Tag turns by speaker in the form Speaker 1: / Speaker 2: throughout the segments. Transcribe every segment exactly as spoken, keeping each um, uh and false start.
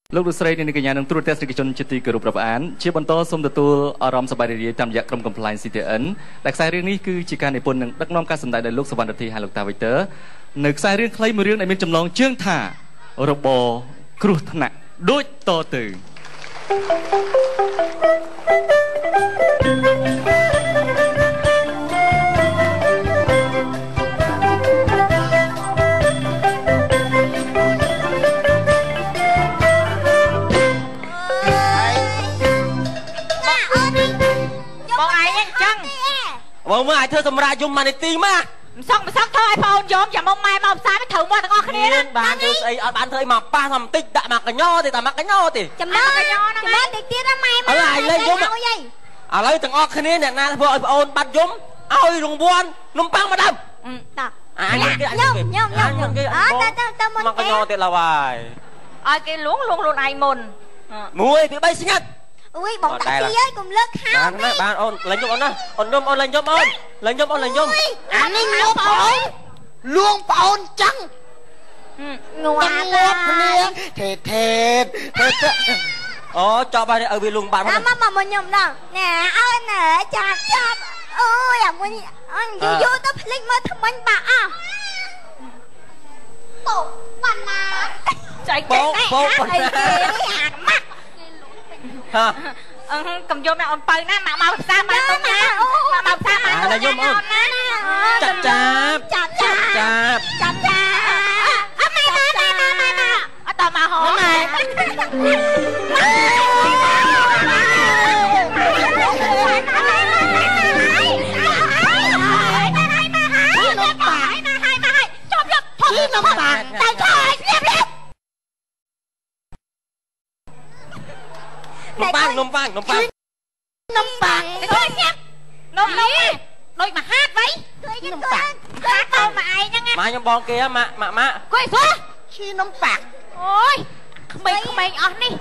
Speaker 1: លោកលោកស្រីនាងកញ្ញានឹងត្រួតទស្សនិកជនជាទីគោរពរាប់អានជាបន្តសូមទទួលអារម្មណ៍សប្បាយរីករាយតាមរយៈក្រុម Compliance ស៊ី ទី អិន ដែលខ្សែរឿងនេះគឺជាការនិពន្ធនិងដឹកនាំការសម្ដែងដោយលោកសវណ្ណរិទ្ធីហើយលោកតាវិទ័រនៅខ្សែរឿងខ្លីមួយរឿងដែលមានចំណងជើងថារបរគ្រោះថ្នាក់ដូចតទៅ
Speaker 2: បងមើលឲ្យធ្វើសម្រាប់យំមកនាទីមកមិនសងមិនសងធ្វើឲ្យបងយំចាំមកម៉ែមកផ្សារទៅត្រូវមកទាំងអស់គ្នាណាបានធ្វើស្អីអត់បានធ្វើអីមកប៉ះថាបន្តិចដាក់មកកញ្ញោទេតែមកកញ្ញោទេ
Speaker 3: ចំណកញ្ញោហ្នឹងចំណតិចទៀតណាម៉ែមក
Speaker 2: ឥឡូវលេងយំឥឡូវទាំងអស់គ្នាអ្នកណាធ្វើឲ្យបងអូនបាត់យំឲ្យរង្វាន់នំប៉័ងមកដើម
Speaker 3: តោះ
Speaker 2: អញគេអញគេ
Speaker 3: ញោមញោមញោមអត់ទៅទៅមុន
Speaker 2: មកកញ្ញោទៀតឡើយ
Speaker 4: ឲ្យគេលួងលួងខ្លួនឯងមុន
Speaker 2: មួយពីបីស្ងាត់
Speaker 3: អុយបងតាទីអើយកុំលើកខោ
Speaker 2: បានណាបានអូនលេងយំអូនណាអូនយំអូនលេងយំអូនលេងយំអូនលេងយំ
Speaker 3: អានេះងប់បងអូនលួងបងអូនចឹងងួនងាប់ភ្លៀង
Speaker 2: ថេថេថេអូចប់ហើយឲ្យវាលួងបាត់
Speaker 3: មកមកមកខ្ញុំដល់ណែអូនណែចាប់ចាប់អូយអាមួយអញយូរទៅភ្លេចមើលថ្មិញបាក់អស់បោកបានណា
Speaker 2: ចៃបោកបោកបានណា
Speaker 3: អាម៉ាក់
Speaker 4: ហ៎អឺកំយំអូនបើណាមកមកផ្សារមកទៅណាមកមកផ្សារមកទៅ
Speaker 2: យំអូនចាប់ចាប់
Speaker 3: ចាប់ចាប់
Speaker 2: ចាប់
Speaker 3: ចាប់ចាប់អត់ម៉ែម៉ែម៉ែម៉ែម៉ែ
Speaker 4: អត់តមកហោ
Speaker 3: ម៉ែនំប៉័ងតែឆ្លើយស្លាប់លាប់
Speaker 2: នំប៉័ងនំប៉័ងនំប៉័ង
Speaker 3: នំប៉័ង
Speaker 4: ទៅស្ញាប់នំនេះដូចមហាតវ៉ៃ
Speaker 3: នំប៉័ង
Speaker 4: ហាតទៅមកឯងហ្នឹង
Speaker 2: ម៉ាខ្ញុំបងគេម៉ាក់ម៉ាក់ម៉ាក់
Speaker 4: គួយសោះ
Speaker 3: ឈីនំប៉័ង
Speaker 4: អូយក្មេងក្មេងអស់នេះ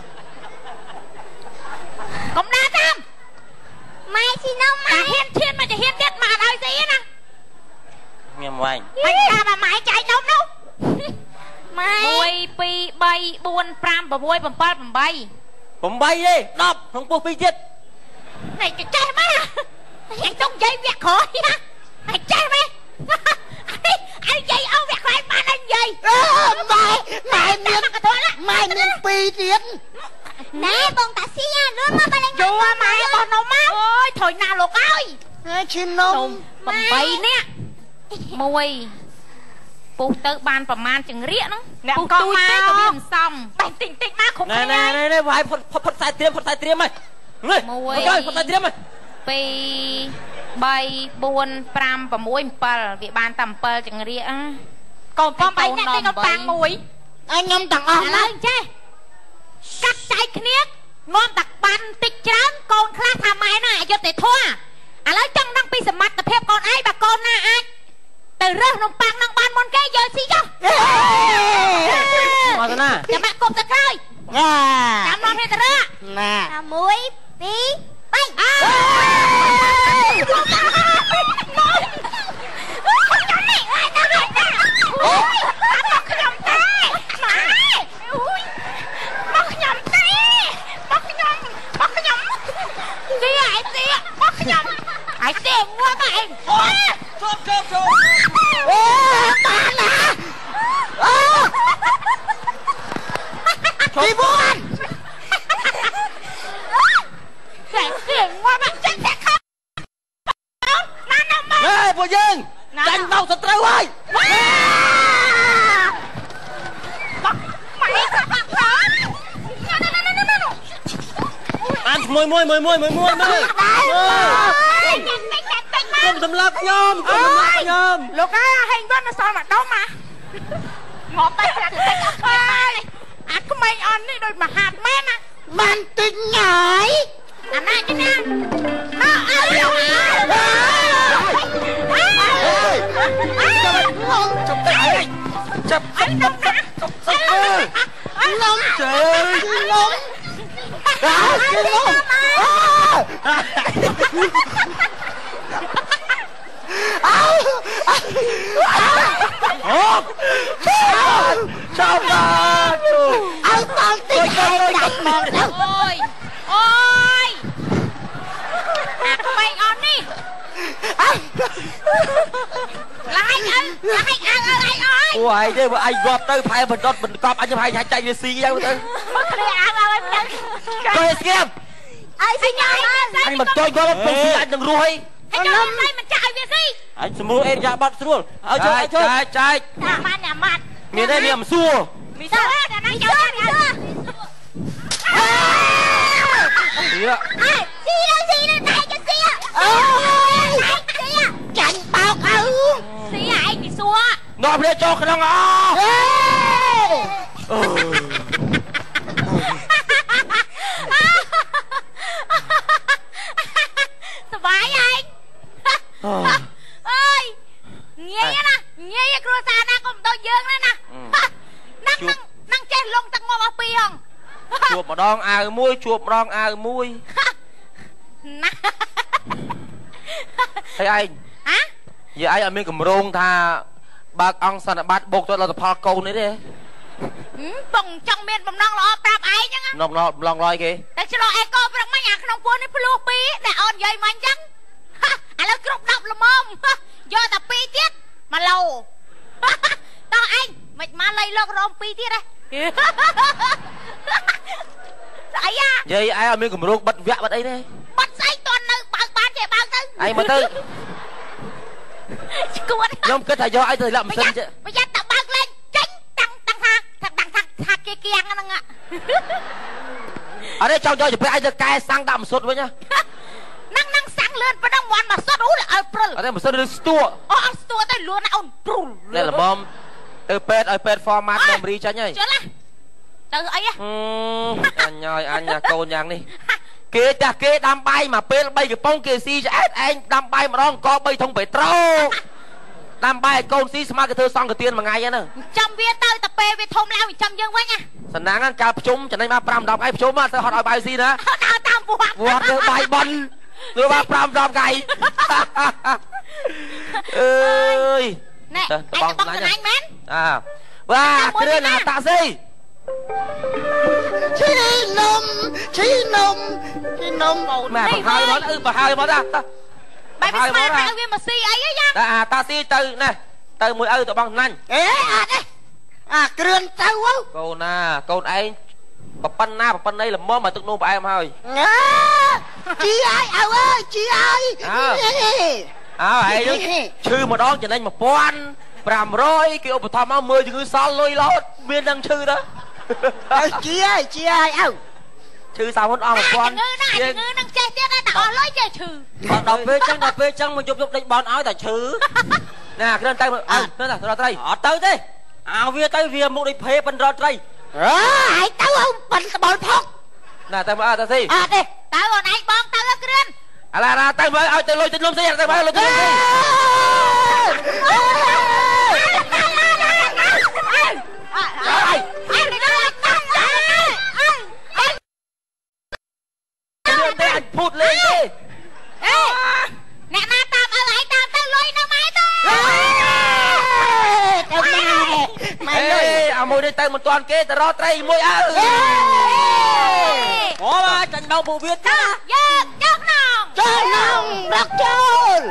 Speaker 4: កុំដើរតាម
Speaker 3: ម៉ែឈីនំម៉ែ
Speaker 4: ហ៊ានឈានមកចាហ៊ានទៀតមកឲ្យស៊ីណា
Speaker 2: ញ៉ាំវែង
Speaker 4: បាច់តាមម៉ែចែកនំនោះ
Speaker 3: ម៉ែ
Speaker 4: មួយពីរបីបួនប្រាំប្រាំមួយប្រាំប្រាំប្រាំ
Speaker 2: 8ទេដប់ក្នុងពោះពីរទៀត
Speaker 4: នេះចេះម៉ែយ៉ាងចង់និយាយវាក់ក្រោយណាហើយចេះម៉ែអីនិយាយអោវាក់ក្រោយបានហើយនិយាយ
Speaker 3: អឺម៉ែម៉ែមានម៉ែមានពីរទៀតណែបងតាស៊ីអាលឿនមកបាលេង
Speaker 4: យូរម៉ែបោះនំមកអូយថយណាលោកអើយ
Speaker 3: ហើយឈីនំ
Speaker 4: 8នេះមួយពុះទៅបានប្រមាណចង្រៀកហ្នឹងពុះទូចទៅក៏វាមិនសមបែកតិចតិចមកគ្រប់
Speaker 2: គ្នាណែណែណែវាយផុតផុតខ្សែត្រៀមផុតខ្សែត្រៀមហ៎នេះ
Speaker 4: មួយ
Speaker 2: ផុតខ្សែត្រៀមហ៎
Speaker 4: ពីរបីបួនប្រាំប្រាំមួយប្រាំវាបានតែ7ចង្រៀកណាកូនបងបីអ្នកទិញនំប៉័ងមួយ
Speaker 3: អញខ្ញុំទាំងអស់
Speaker 4: ឥឡូវចេះកាត់ចែកគ្នានាំតាបានតិចច្រើនកូនខ្លះថាម៉ែណាអយុត្តិធម៌ឥឡូវចង់ដឹងពីសមត្ថភាពកូនឯងបើកូនណាអាចទៅរើសនំប៉័ងនឹងបានមុនគេយកស៊ីចុះ
Speaker 2: មកទៅណា
Speaker 4: ចាំបាក់គប់ទៅក្រោយចាំនាំគ្នាទៅរើ
Speaker 3: ណាមួយពីរបីអើ
Speaker 4: ខ្ញុំទេម៉ែអូយមកខ្ញុំទេមកខ្ញុំមកខ្ញុំទីឯទីមកខ្ញុំឯទីងាប់ឯង
Speaker 2: អូយជប់ជប់ជប់
Speaker 3: អូបានណាអូទីបួន
Speaker 4: តែទីងាប់ចេះតែខំណានំមក
Speaker 2: ហេពួកយើងចាញ់បោកសត្រូវហើយ
Speaker 4: ម៉ែសាប់ខ្លោន
Speaker 2: បានមួយមួយមួយមួយមួយមួយមើលខ្ញុំសម្លាប់ខ្ញុំខ្ញុំសម្លាប់ខ្ញុំ
Speaker 4: លោកអើហេងវិញសល់មកដុំមកមកតែតែតិចអត់ហើយអាក្មេងអន់នេះដូចមហាតមែនណា
Speaker 3: បានតិចញ៉ៃ
Speaker 4: អាណាចាណាអើអើ
Speaker 2: ចាប់តែចាប់
Speaker 4: អីនំណា
Speaker 3: នំជើនំអើគេនំអើអូ
Speaker 2: Chào bạn.
Speaker 3: Anh bạn tình mòn đâu
Speaker 4: ôi ôi à có bay on đi là anh ơi là anh ăn ơi anh ơi
Speaker 2: ôi đây mà anh gọt tới phải mình đốt mình cọp anh cho hai hai chạy về xì nhau tới
Speaker 4: mất cái ăn ơi
Speaker 2: coi xem
Speaker 3: ai xin nhai
Speaker 2: anh mà tôi gọt mình xì anh đừng ruồi
Speaker 4: anh ơi đây mình chạy về gì
Speaker 2: anh mua em ra bắt xuống ở chơi anh chơi chạy chạy
Speaker 4: nhà mặt nhà mặt
Speaker 2: miền đây miền xua
Speaker 4: vì sao á là đang chơi đi
Speaker 2: gì ạ
Speaker 3: xì đâu xì đâu tay cho xì à chặn bao áo
Speaker 4: xí à anh bị xua
Speaker 2: nộp lên cho cái năng à
Speaker 4: สบายanh ơi nghe nhá nè nghe cái cua sa na con tôi dương đấy nè năng năng năng che lông tặng ngô bao pi không
Speaker 2: chuột một đòn à muôi chuột một đòn à muôi thấy anh
Speaker 4: hả
Speaker 2: giờ anh ở bên cầm rong tha bác ông sẵn bát bột tôi là tập phật câu đấy đi
Speaker 4: bồng trong miền bồng non lo prap ai chứ
Speaker 2: nòng nòng lòng lòi kì
Speaker 4: để cho lo ai co prap mấy nhà không quân đi plu pi để on dây mình chắc à nó cướp đập làm mông do tập pi tiết mà lâu tao anh mày mà lấy lo rom pi tiết đây ấy à
Speaker 2: vậy ai ở bên cầm rong bật vẹt bật ấy đi
Speaker 4: bật say toàn nơi bao bán chạy bao tư
Speaker 2: anh mà tư nhóm kết thầy do ai thời làm sinh chứ
Speaker 4: bây giờ tập băng lên tránh tăng tăng tha thằng đằng thằng thằng kia kia ăn ạ
Speaker 2: ở đây trong cho chụp ai được cài sang đậm sốt với nhá
Speaker 4: năng năng sang lên và đang ngoan mà sốt ú là
Speaker 2: ở đây một sốt lên stua
Speaker 4: ô ông stua tay luôn á ông prul
Speaker 2: đây là bom từ pet ở pet format memory cho nhá
Speaker 4: chưa là từ ấy á
Speaker 2: anh nhoi anh nhà cô nhang đi kia ta kia đam bay mà pet bay cái bông kia si cho anh đam bay mà nó có bay thông bể trâu đam bay con si smart cái thơ xong cái tiền mà ngày nữa
Speaker 4: trăm viên tao tập pe về thông lao trăm dương quá nha
Speaker 2: sẵn nắng ăn cà chum cho nên mà pram đọc ai chum mà sao họ đòi bài si nữa
Speaker 4: tao tao buộc
Speaker 2: buộc được bài bẩn rồi mà pram đọc ngày ơi
Speaker 4: nè anh bong cái anh mến
Speaker 2: à và cái này là tạ gì
Speaker 3: chí nôm chí nôm chí nôm
Speaker 2: mẹ bà hai món ừ bà hai món ra
Speaker 4: bài biết mà hai viên mà si ấy á nha
Speaker 2: à ta si từ nè từ mùi ơi tụi bằng nanh
Speaker 3: ế à đây à kêu tao quá
Speaker 2: cô na cô ấy bà pan na bà pan đây là mơ mà tụi nô bà em thôi
Speaker 3: chị ai ảo ơi chị ai
Speaker 2: à vậy đó chư mà đón cho nên mà poan làm rồi kiểu bà thầm áo mười thì cứ sao lôi lót miên đang chư đó
Speaker 3: chị ơi chị ai ảo
Speaker 2: chư sao muốn ôm một con
Speaker 4: ngư ngư năng chơi tiếc á tao lấy chơi chư
Speaker 2: đọc phê trắng đọc phê trắng mà chụp chụp đánh bón áo tại chư nè cái đơn tay mà à nó là rồi tay ở tới thế áo vía tới vía một đi phê bên rồi tay
Speaker 3: ai tao không bận bận phóc
Speaker 2: nè tay mà tay gì
Speaker 3: à đây
Speaker 4: tao còn anh bong tao cái đơn
Speaker 2: à là là tay mới ao tay lôi tay lôm xe tay mới lôi tay lôm xe anh phụt lên đi
Speaker 4: nè na tam ở lại tam tao lôi nó máy tao
Speaker 3: tao mày mày lôi
Speaker 2: à môi đây tay một toàn kê tao rót tay môi ơi có ba trận đầu bộ việt đó
Speaker 4: dơ chớp nòng
Speaker 3: chơi nòng đọc chơi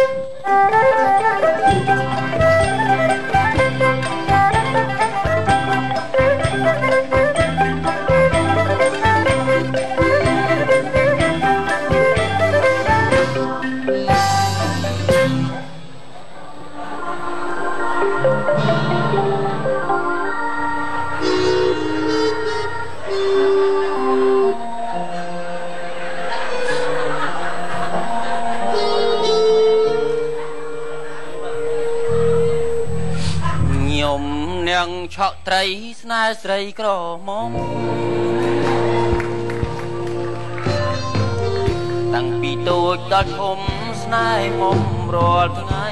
Speaker 2: chọn trái snai sấy cỏ mom tăng pi tôi đón hôm snai mom rồi ngày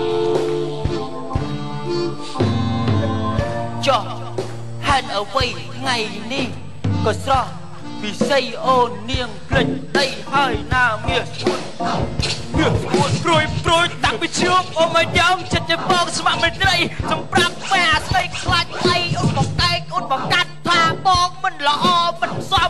Speaker 2: cho hẹn ở vây ngày đi có sao vì xây ôn niềng lịch đây hai na miệt miệt buồn rồi rồi tặng bị trước ôm mà nhắm chặt chẽ bong sắm mình đây trong prap bè xây khai tay ôn bọc tay ôn bọc cắt thà bong mình lọ mình xóa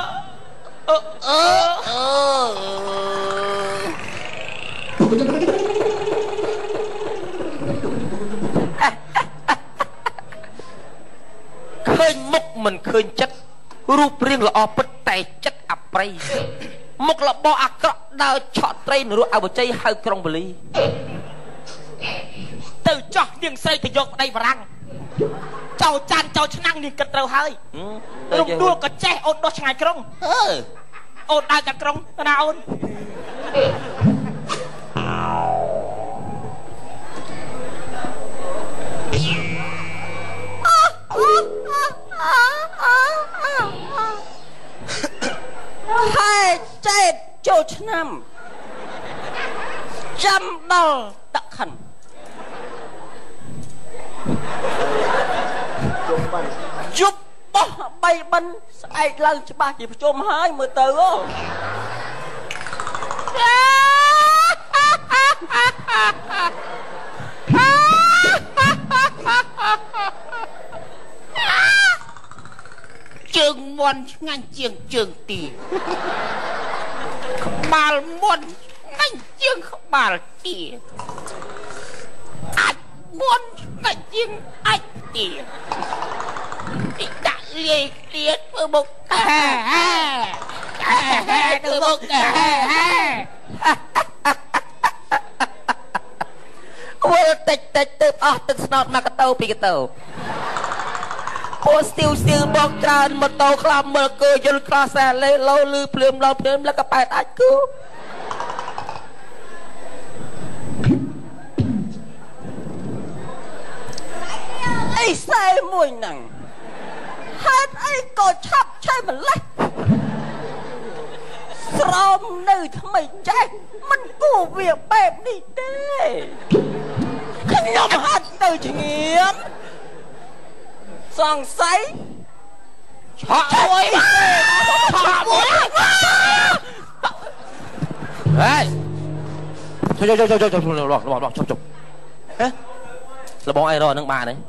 Speaker 2: អឺអឺអឺឃើញមុខមិនឃើញចិត្តរូបរាងល្អពិតតែចិត្តអប្រៃមុខរបស់អាក្រក់ដើរឆក់ត្រីនរកអវជ័យហៅក្រុងបលីទៅចោះនាងស្រីទៅយកប្តីបារាំងចៅចាន់ចៅឆ្នាំងនាងគិតត្រូវហើយរំដួលក៏ចេះអូនដោះឆ្ងាយក្រុងអឺអូនដើរកាត់ក្រុងណាអូនហើយចេតចូលឆ្នាំចាំដល់តខិនជប់បោះបីបិណ្ឌស្អែកឡើងច្បាស់ជាប្រជុំហើយមើលទៅអូជើងមន់ឆ្ងាញ់ជាងជើងទីក្បាលមន់ឆ្ងាញ់ជាងក្បាលទីអាចមន់ឆ្ងាញ់ជាងអាចទីទីដាក់លាយទៀតធ្វើមុខធ្វើមុខវល់តិចតិចទៅអស់ទឹកស្នោតមកកតោពីកតោអូស្ទីវស្ទីវមកច្រើនម៉ូតូខ្លាំមើលគោយល់ខ្លោះសែលេលោលឺភ្លាមលោភ្លាមលកប៉ែតអាចគូអីស្អែមួយហ្នឹងហេតុអីក៏ឆាប់ឆេះម្លេះស្រោមនៅថ្មីចេះមិនគួរវាបែបនេះទេខ្ញុំហាត់ទៅជ្ងៀមសង្ស័យឆក់មួយឆក់មួយហេចុចចុចចុចចុចចុចលោកលោកលោកជប់ជប់ហេលបងអីរកនឹងបានទេនេះ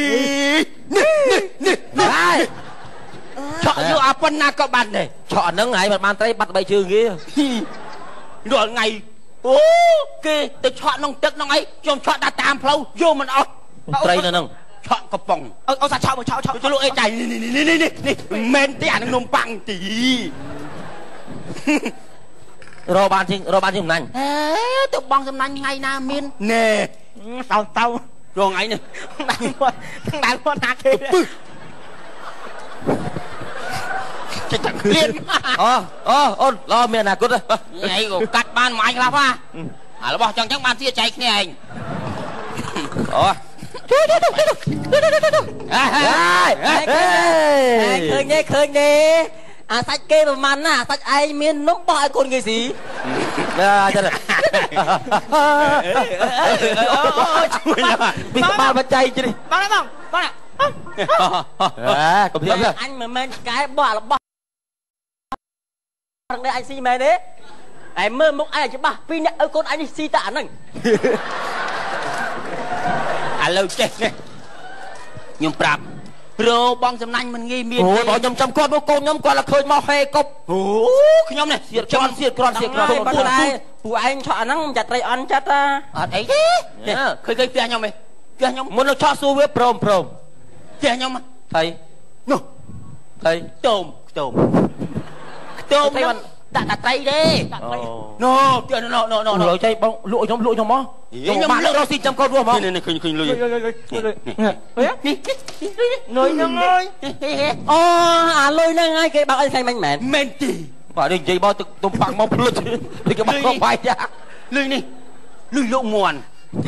Speaker 2: នេះនេះហើយឆក់យកអាប៉ុណ្ណាក៏បានដែរឆក់ហ្នឹងហើយមិនបានត្រីបាត់បីជើងគេរាល់ថ្ងៃអូគេទៅឆក់ក្នុងទឹកក្នុងអីខ្ញុំឆក់ដាក់តាមផ្លូវយកមិនអស់ត្រីនៅហ្នឹងឆក់កំប៉ុងអូសាឆក់មកឆក់ឆក់ទៅលោកអីដៃនេះនេះនេះនេះនេះមិនមែនទេអានឹងនំប៉័ងទីរកបានជាងរកបានជាងសំណាញ់ហេទៅបងសំណាញ់ថ្ងៃណាមានណែតោតោរងថ្ងៃនេះដាក់មកដាក់មកណាគេចិត្តតែគ្លៀនអូអូអូនឡមានអនាគតថ្ងៃក៏កាត់បានមួយអញខ្លះហ่าអារបស់ចឹងចឹងបានជាចែកគ្នាឯងអូជួយជួយជួយជួយហេឃើញទេឃើញទេអាសាច់គេប្រហែលណាសាច់ឯងមាននំបោះឲ្យកូនគេស៊ីចាចាជួយពីក្បាលបច្ច័យជិះបងបងបងអើកុំធៀបអញមិនមែនឆ្កែបោះរបស់រងនេះអញស៊ីមែនទេឯមើលមុខឯងច្បាស់ពីរអ្នកឲ្យកូនអញស៊ីតែអាហ្នឹងឥឡូវចេះនេះខ្ញុំប្រាប់ព្រោបងសំណាញ់មិនងាយមានអូបងខ្ញុំចាំគាត់មកកូនខ្ញុំគាត់តែឃើញមកហេកប់អូខ្ញុំនេះសៀតគ្រាន់សៀតគ្រាន់សៀតគ្រាន់ពួកឯងពួកឯងឆក់អាហ្នឹងចាត់ត្រីអន់ចាត់តាអត់អីទេឃើញឃើញផ្ទះខ្ញុំឯងផ្ទះខ្ញុំមុននឹងឆក់សួរវាព្រមព្រមផ្ទះខ្ញុំថៃនោះថៃខ្ទមខ្ទមខ្ទមខ្ញុំដាក់តាត្រីទេណូទៀតណូណូណូលុយចៃបងលក់ខ្ញុំលក់ខ្ញុំមកខ្ញុំមកលក់រស់ស៊ីចាំកូនរស់មកនេះឃើញឃើញលុយនេះលុយហ្នឹងហើយអូអាលុយហ្នឹងហើយគេបើកអីខ្លាំងមិនមែនមែនទេបាទនេះនិយាយមកទឹកទុំប៉ាំងមកភ្លុចនេះគេមកបាយចាលុយនេះលុយលក់មួន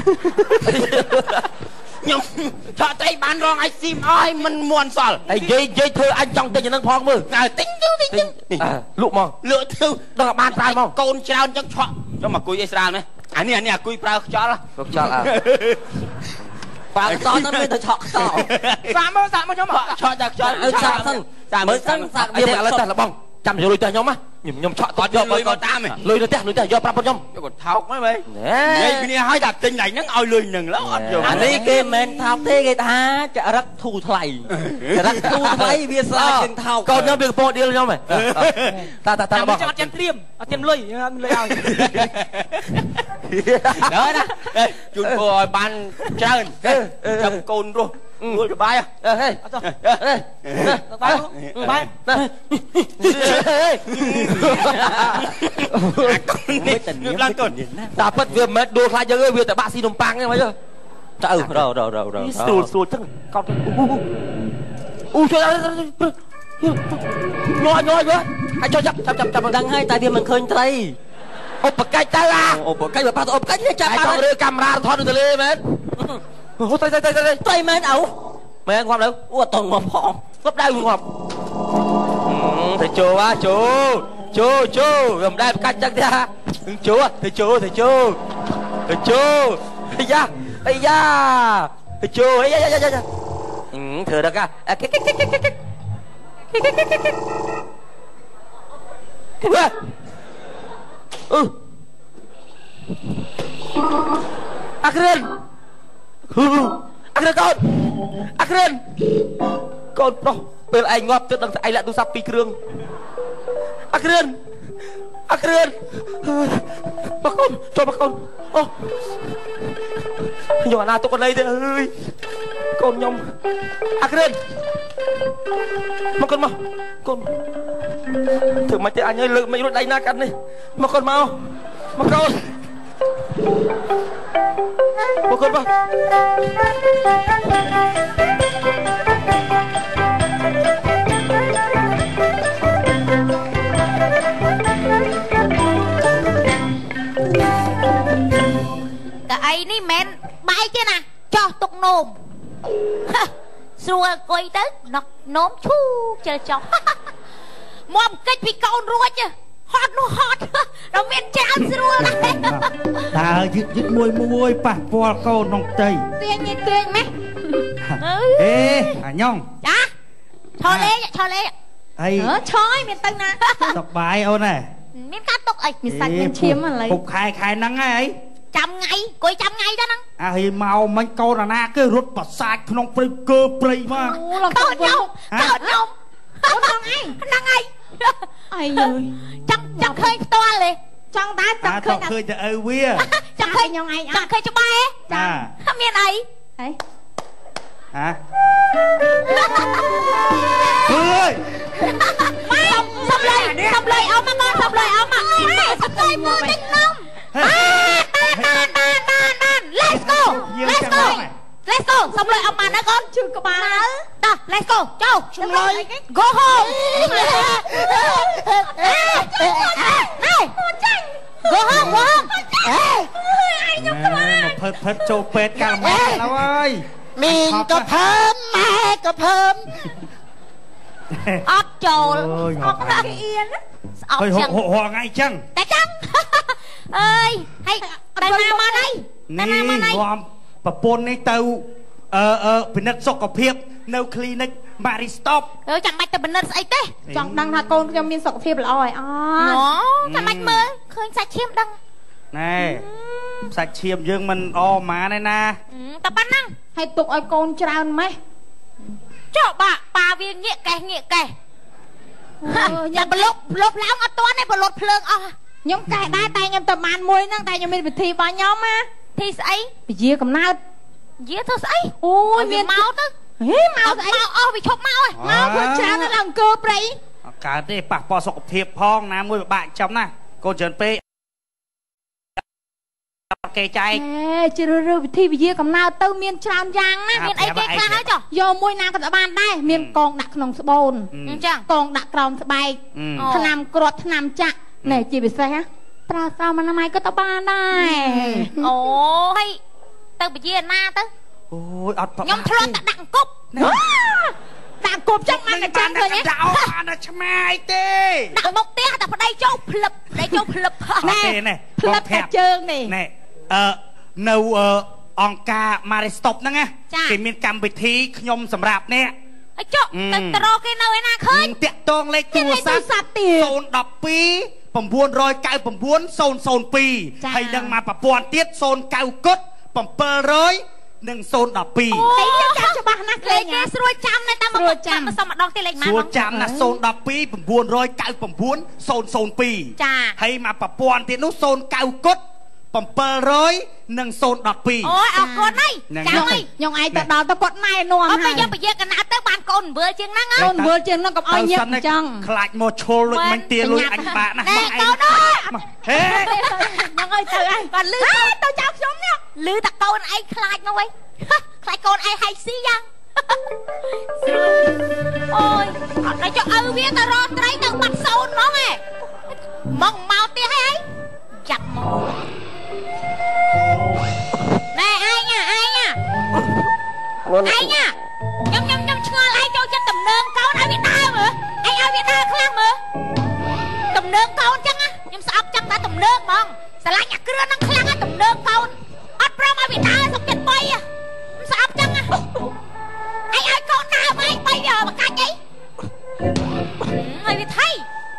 Speaker 2: ខ្ញុំឆក់ត្រីបានរងឲ្យស៊ីមអស់ឲ្យមិនមួនសល់ហើយនិយាយនិយាយធ្វើអញចង់ទិញអានឹងផងមើលតែទិញទៅទិញទៅលក់មកលក់ទៅដល់បានប្រើមកកូនច្រើនចឹងឆក់ចុះមកគួយអីស្រាលមែនអានេះអានេះអាគួយប្រើខ្យល់ខ្យល់អើបើតតទៅទៅឆក់ខ្សោសាក់មើលសាក់មកខ្ញុំឆក់តែខ្យល់អើសាក់សិនសាក់មើលសិនសាក់វាឥឡូវតែលបងចាំយកលុយទៅខ្ញុំខ្ញុំខ្ញុំឆក់តយកលុយមកតាមលុយទៅផ្ទះលុយទៅយកប្រាប់ខ្ញុំយកគាត់ថោកមកមែននិយាយគ្នាឲ្យតែទិញឡើងហ្នឹងឲ្យលុយហ្នឹងឡូវអត់យកអានេះគេមិនថោកទេគេថាចរិតធូរថ្លៃចរិតធូរថ្លៃវាស្អាតជាងថោកកូនខ្ញុំវាកំពុងឌីលខ្ញុំហ៎តាតាតាបងអត់ចាំត្រៀមអត់ត្រៀមលុយអត់លុយឲ្យដល់ណាជូនពរឲ្យបានច្រើនចាំកូនរស់រួចសបាយអើហេអត់ចុះហេបាយបាយនេះវាឡើងកូនតាពិតវាមិនដួលខ្លាចយើងទេវាតែបាក់ស៊ីនំប៉័ងហ្នឹងមើលទៅរររររស្រួលស្រួលចឹងកោតអូជួយញ័រញ័រវើអាចចាប់ចាប់ចាប់ចាប់ដឹងហើយតែវាមិនឃើញត្រីឧបកិច្ចទៅអាឧបកិច្ចបើប៉ះទៅឧបកិច្ចចាប់បានរើកាមេរ៉ាថតនៅទលេមែនអូត្រីត្រីត្រីត្រីមែនអូមែនងាប់ទៅអូអត់តងងាប់ផងងាប់ដៅងាប់ទៅជោអាជោជោជោវាមិនដែលកាច់ចឹងទេជោទៅជោទៅជោទៅជោអាយ៉ាអាយ៉ាទៅជោអាយ៉ាយ៉ាយ៉ាធ្វើដល់កាអឺអាក្រិនអាក្រិនកូនអាក្រិនកូនប្រុសពេលឯងងាប់ទើបដឹងថាឯងលាក់ទូរស័ព្ទពីរគ្រឿងអាក្រិនអាក្រិនបងកូនចូលបងកូនអូយកអាណាទុកកន្លែងទេអើយកូនខ្ញុំអាក្រិនមកកូនមកកូនធ្វើមិនទេអញឲ្យលើកមិនរួចដៃណាកាត់នេះមកកូនមកមកកូនមកកូនមក
Speaker 4: អីនេះមិនបាយទេណាចោះទុកនោមស្រួលអង្គុយទៅណុកនោមឈូជើចោះមកកិច្ចពីកូនរួចហត់នោះហត់ដល់មានច្រើនស្រួលណាស់
Speaker 5: តើយឹកយឹកមួយមួយប៉ះពាល់កូនក្នុងទី
Speaker 4: ទាញទាញម៉េះ
Speaker 5: អេអាញ៉ង
Speaker 4: ចាឆោលេឆោលេ
Speaker 5: អី
Speaker 4: ឆោឲ្យមានទៅណា
Speaker 5: តុកបាយអូនហ៎
Speaker 4: មានការតុកអីមានសាច់មានឈាមឥឡូវ
Speaker 5: ពុកខែខែហ្នឹងហើយ
Speaker 4: ចាំថ្ងៃគួយចាំថ្ងៃទៅហ្នឹង
Speaker 5: អើមកមិញកូនអាណាគេរត់ប្រសាទក្នុងព្រៃកើព្រៃមក
Speaker 4: កូនខ្ញុំកូនខ្ញុំកូនហ្នឹងឯងហ្នឹងឯងអីយើចង់ចង់ឃើញផ្ទាល់ទេចង់តែចង់ឃើញ
Speaker 5: ឃើញតែឪវា
Speaker 4: ចង់ឃើញខ្ញុំឯងចង់ឃើញច្បាស់ទេចាមានអីហេ
Speaker 5: ហ៎អើយ
Speaker 4: សំឡេងសំឡេងអោមកមកសំឡេងអោមកសំឡេងមើលទឹកនំLet's go Let's go Let's go សំឡេងអត់បានណាកូនជឿក្បាលតោះ Let's go ចូលសំឡេង Go home នេះចាញ់ Go home Go home អេអាយខ្ញុំក្បាល
Speaker 5: មកផឹកផឹកចូលពេទ្យកាលម៉េចទៅអើយ
Speaker 2: មីងក៏ភើមម៉ែក៏ភើម
Speaker 4: អត់ចូលអត់គេអៀន
Speaker 5: ស្អប់ចឹងហួរថ្ងៃចឹង
Speaker 4: តែចឹងអើយហើយតែណាមកđây
Speaker 5: តែណាមកđâyរួមប្រពន្ធនេះទៅអឺអឺពិនិត្យសុខភាពនៅ clinic Maristop
Speaker 4: អើចាំបាច់ទៅពិនិត្យស្អីទេ
Speaker 3: ចង់ដឹងថាកូនខ្ញុំមានសុខភាពល្អហើយអ
Speaker 4: ត់ចាំបាច់មើលឃើញសាច់ឈាមដឹង
Speaker 5: ណែសាច់ឈាមយើងមិនអម៉ាទេណា
Speaker 4: តែប៉ុណ្ណឹង
Speaker 3: ហើយទុកឲ្យកូនច្រើនម៉េះ
Speaker 4: ចុះបាក់ប៉ាវាងាកកេះងាកកេះយ៉ាងប្លុកប្លុកឡើងអត់ទាន់ទេប្លុតភ្លើងអស់
Speaker 3: ខ្ញុំកែដែរតែខ្ញុំទៅបានមួយហ្នឹងតែខ្ញុំមានវិធីរបស់ខ្ញុំណា
Speaker 4: ធីស្អី
Speaker 3: វិជាកំណើត
Speaker 4: វិជាធ្វើស្អី
Speaker 3: អូយ
Speaker 4: មានមកទៅ
Speaker 3: ហេមកស្អី
Speaker 4: មកអស់វាឈប់មកហើយ
Speaker 3: មកព្រោះច្រើនដល់អង្គើព្រៃ
Speaker 5: កកើតទេប៉ះពាល់សុខភាពផងណាមួយពិបាកចំណាកូនច្រើនពេកគេចែក
Speaker 4: អេជ្រើសរើសវិធីវិជាកំណើតទៅមានច្រើនយ៉ាងណាមានអីគេខ្លះហើយចុះយកមួយណាក៏បានដែរមានកងដាក់ក្នុងស្បូនអញ្ចឹងកងដាក់ក្រោមស្បែកថ្នាំគ្រាប់ថ្នាំចាក់ណែជាពិសេសប្រើស្រោមអនាម័យក៏ទៅបានដែរអូហើយទៅវិជាណាទៅ
Speaker 5: អូយអត់
Speaker 4: ខ្ញុំធ្លាប់តែដាក់អង្គប់ដាក់គប់ចឹងមកតែចាំឃើញ
Speaker 5: ដាក់អត់អាឆ្មាយទេ
Speaker 4: ដាក់មុខផ្ទះតែប្តីចូលភ្លឹបប្តីចូលភ្លឹបណែភ្លឹបតែជើងនេះ
Speaker 5: ណែអឺនៅអង្គការ Maristop ហ្នឹងណាគេមានកម្មវិធីខ្ញុំសម្រាប់នេះ
Speaker 4: ហើយចុះទៅតរគេនៅឯណាឃើញ
Speaker 5: តាក់តងលេខទូរស័ព្ទ
Speaker 4: ទៀត
Speaker 5: ศูนย์ หนึ่ง สอง 9 9 9 0 0 2ហើយនឹងមកប្រព័ន្ធទៀតศูนย์ เก้า គត់เจ็ดร้อยនិងศูนย์ หนึ่ง สอง
Speaker 4: អូចាំច្បាស់ណាស់លេខគេស្រួលចាំណាស់តាមមកចាំសុំម្ដងទៀតលេខម៉ា
Speaker 5: ស្រួលចាំណាស់ศูนย์ หนึ่ง สอง 9 9 9 0 0 2ចាហើយមកប្រព័ន្ធទៀតនោះศูนย์ เก้า គត់เจ็ดร้อยនិងศูนย์ หนึ่ง สอง
Speaker 4: អូយអរគុណហើយចាំហើយខ្ញុំឯងទៅដល់ទៅគាត់ណែនាំហើយអត់ទៅយកពជាកណាត់ទៅបានកូនវើជាងហ្នឹងកូនវើជាងហ្នឹងកុំឲ្យញឹកអញ្ចឹង
Speaker 5: ខ្លាចមកឈលលុយមិនទាលុយអញបាក់ណាស់
Speaker 4: បងឯងហេហ្នឹងហើយទៅឯងបាទលឺទៅចៅខ្ញុំនេះលឺតែកូនឯងខ្លាចនោះហីខ្លាចកូនឯងហៃស៊ីយ៉ាងអូយអត់ឲ្យចុះឪវាទៅរកត្រីទៅបាត់សូនហ្មងហ៎មកមកទៀតហើយចាប់មកណែឯងឯងឯងខ្ញុំខ្ញុំខ្ញុំឆ្ងល់ឯងចូលចិត្តតំណើមកូនឲ្យវាដើរមើលឯងឲ្យវាដើរខ្លាំងមើលតំណើកូនចឹងខ្ញុំស្អប់ចឹងតែតំណើហ្មងស្រឡាញ់អាគ្រឿងហ្នឹងខ្លាំងតំណើកូនអត់ព្រមឲ្យវាដើរសុខចិត្តបីខ្ញុំស្អប់ចឹងឯងឲ្យកូនដើរមកឯងបីវាបកាច់អីហើយវាថៃ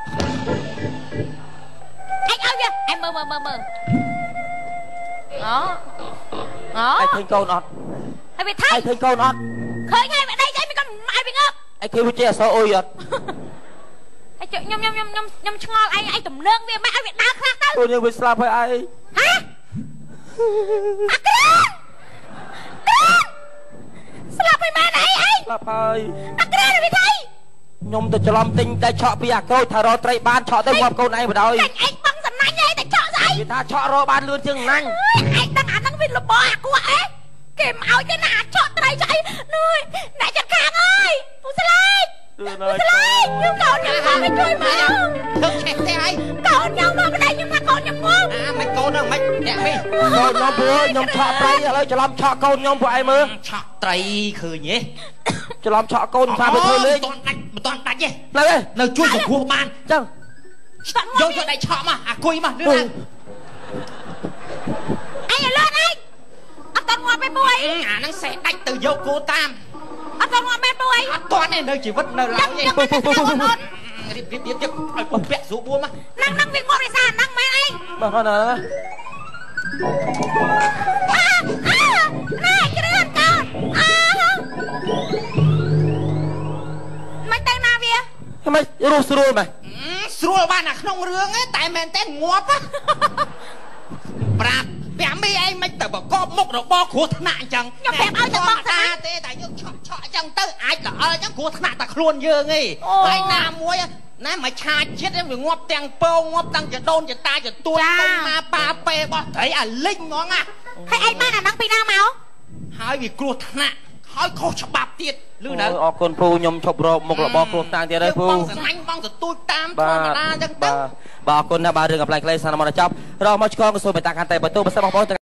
Speaker 4: ឯងឲ្យវាឯងមើលមើលមើលមើលអូអូ
Speaker 2: ឯងឃើញកូនអត់
Speaker 4: ហើយវាថៃ
Speaker 2: ឯងឃើញកូនអត់
Speaker 4: ឃើញហើយវាដេកអីមិនក៏ឲ្យវាងើប
Speaker 2: ឯងឃើញវាចេះអសអុយអត់
Speaker 4: ឯងខ្ញុំខ្ញុំខ្ញុំខ្ញុំខ្ញុំឆ្ងល់ឯងឯងតំណើងវាមិនឲ្យវាដើរខ្លះទៅ
Speaker 2: កូនយើងវាស្លាប់ហើយឯង
Speaker 4: ហ៎អាក្រានស្លាប់ហើយមែនអីឯង
Speaker 2: ស្លាប់ហើយ
Speaker 4: អាក្រានវាថៃ
Speaker 2: ខ្ញុំទៅច្រឡំទិញតែឆក់ពីអាក្រូចថារកត្រីបានឆក់ទៅងាប់កូនឯងបដ ாய்
Speaker 4: ឯងបងសំណាញ់ឯងតែឆក់ស្អី
Speaker 2: វាថាឆក់រកបានលឿនជាងណាញ់
Speaker 4: ឯងដឹងអាហ្នឹងវាលបអាគួរអេគេមកឲ្យទេណាឆក់ត្រីស្អីនោះអ្នកចាត់ខាងអើយពូស្លេកពូស្លេកខ្ញុំកូនខ្ញុំមកជួយមក
Speaker 2: ទឹកឆេះទេហើយក
Speaker 4: ូនខ្ញុំមកប្តីខ្ញុំថាកូនខ្ញុំងល់
Speaker 2: អាមិនកូនហ្នឹងមិនអ្នកវិញកូនខ្ញុំព្រោះខ្ញុំឆក់ត្រីឥឡូវច្រឡំឆក់កូនខ្ញុំពួកឯងមើល
Speaker 6: ឆក់ត្រីឃើញទេ
Speaker 2: ច្រឡំឆក់កូនថាទៅធ្វើលេង
Speaker 6: មិនតាន់ដាច់មិនតាន់ដាច់ទេ
Speaker 2: នៅទេ
Speaker 6: នៅជួយសង្គ្រោះបាន
Speaker 2: ចឹង
Speaker 6: យកយកដៃឆក់មកអាគុយមកលឿនឡើង
Speaker 4: អញលឿនឯងអត់តាន់ងាប់ទេពួកឯង
Speaker 6: អាហ្នឹងសេះដាច់ទៅយកគោតាម
Speaker 4: អត់តាន់ងាប់ទេពួកឯង
Speaker 6: អត់តាន់ទេនៅជីវិតនៅឡើយទេរៀបរៀបរៀបយកឲ្យពុះពាក់ស្រួលបួលមក
Speaker 4: ហ្នឹងហ្នឹងវាងាប់រិសាហ្នឹងមែនឯង
Speaker 2: បាទណា
Speaker 4: អើអើណែគ្រឿនកូនអើមិនទៅណាវា
Speaker 2: មិនរស់ស្រួលមែន
Speaker 6: ស្រួលបានអាក្នុងរឿងឯងតែមែនតែងាប់ប្រាប់ពាក់មីឯងមិនទៅបកបមុខរបស់គ្រោះថ្នាក់អញ្ចឹង
Speaker 4: ខ្ញុំប្រាប់ឲ្យទៅបក
Speaker 6: តាទេតែយើងឆក់ឆក់អញ្ចឹងទៅអាចល្អអញ្ចឹងគ្រោះថ្នាក់តែខ្លួនយើងឯងហើយណាមួយណាមកឆាចិត្តវាងាប់ទាំងពងងាប់ទាំងចដូនចតាចទួតកុំមកប៉ាពេរបស់ត្រីអាលិញហ្មងណា
Speaker 4: ហើយឯងបានអាហ្នឹងពីណាមក
Speaker 6: ហើយវាគ្រោះថ្នាក់ហើយខុសច្បាប់ទៀតលឺនៅ
Speaker 2: អរគុណពូខ្ញុំឈប់រកមុខរបស់គ្រោះថ្នាក់ទៀតហើយពូ
Speaker 6: បងស្នាញ់បងទៅទូចតាមធម្មតាអញ្ចឹងទៅ
Speaker 2: បាទបាទអរគុណណាស់បាទរឿងកំ pl ៃ ក្លេសានមកដល់ចប់រកមកឆ្កងក៏សូមបេតាកាន់តែបើទូបើសិនបងប្អូន